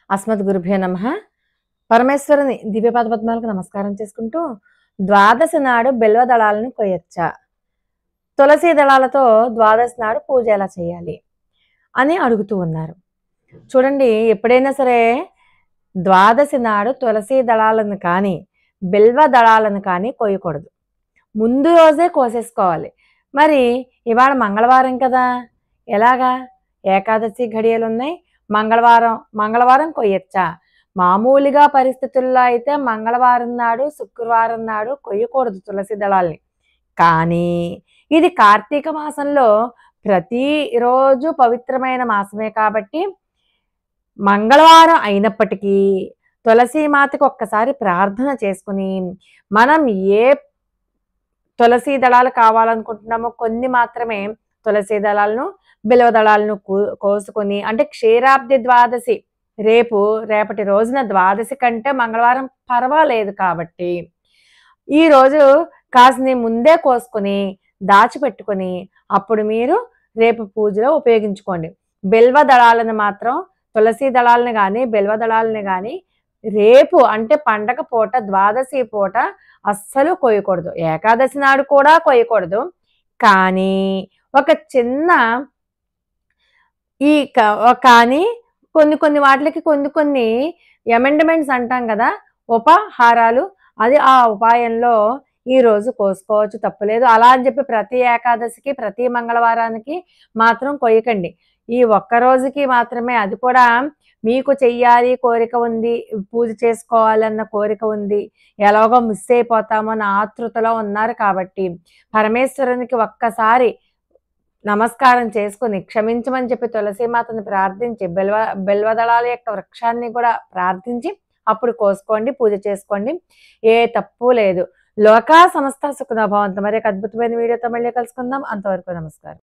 అస్మద్గురుభ్యో నమః. పరమేశ్వరుని దివ్యపాద పద్మాలకు నమస్కారం చేసుకుంటూ, ద్వాదశి నాడు బిల్వ దళాలను కొయ్యొచ్చా, తులసి దళాలతో ద్వాదశి నాడు పూజ ఎలా చేయాలి అని అడుగుతూ ఉన్నారు. చూడండి, ఎప్పుడైనా సరే ద్వాదశి నాడు తులసి దళాలను కానీ బిల్వ దళాలను కానీ కొయ్యకూడదు. ముందు రోజే కోసేసుకోవాలి. మరి ఇవాళ మంగళవారం కదా, ఎలాగా? ఏకాదశి ఘడియలు ఉన్నాయి, మంగళవారం కొయ్యొచ్చా? మామూలుగా పరిస్థితుల్లో అయితే మంగళవారం నాడు శుక్రవారం నాడు కొయ్యకూడదు తులసి దళాల్ని. కానీ ఇది కార్తీక మాసంలో ప్రతిరోజు పవిత్రమైన మాసమే కాబట్టి మంగళవారం అయినప్పటికీ తులసి మాతకి ఒక్కసారి ప్రార్థన చేసుకుని, మనం ఏ తులసి దళాలు కావాలనుకుంటున్నామో కొన్ని మాత్రమే తులసి దళాలను బిల్వ దళాలను కోసుకొని, అంటే క్షీరాబ్ది ద్వాదశి రేపటి రోజున ద్వాదశి కంటే మంగళవారం పర్వాలేదు కాబట్టి ఈరోజు కాస్త ముందే కోసుకొని దాచిపెట్టుకొని అప్పుడు మీరు రేపు పూజలో ఉపయోగించుకోండి. బిల్వ దళాలను మాత్రం, తులసి దళాలను కానీ బిల్వ దళాలను కానీ రేపు అంటే పండగ పూట ద్వాదశి పూట అస్సలు కొయ్యకూడదు. ఏకాదశి నాడు కూడా కొయ్యకూడదు. కానీ ఒక చిన్న కానీ కొన్ని వాటికి కొన్ని అమెండ్మెంట్స్ అంటాం కదా, ఉపహారాలు, అది ఆ ఉపాయంలో ఈరోజు కోసుకోవచ్చు, తప్పులేదు. అలా అని చెప్పి ప్రతి ఏకాదశికి ప్రతి మంగళవారానికి మాత్రం కొయ్యకండి. ఈ ఒక్క రోజుకి మాత్రమే, అది కూడా మీకు చెయ్యాలి కోరిక ఉంది, పూజ చేసుకోవాలన్న కోరిక ఉంది, ఎలాగో మిస్ అయిపోతామో అన్న ఆతృతలో ఉన్నారు కాబట్టి పరమేశ్వరునికి ఒక్కసారి నమస్కారం చేసుకుని క్షమించమని చెప్పి తులసీమాతని ప్రార్థించి బిల్వదళాల యొక్క వృక్షాన్ని కూడా ప్రార్థించి అప్పుడు కోసుకోండి, పూజ చేసుకోండి. ఏ తప్పు లేదు. లోకా సమస్త సుఖనో భవంతు. మరి ఒక అద్భుతమైన వీడియోతో మళ్ళీ కలుసుకుందాం. అంతవరకు నమస్కారం.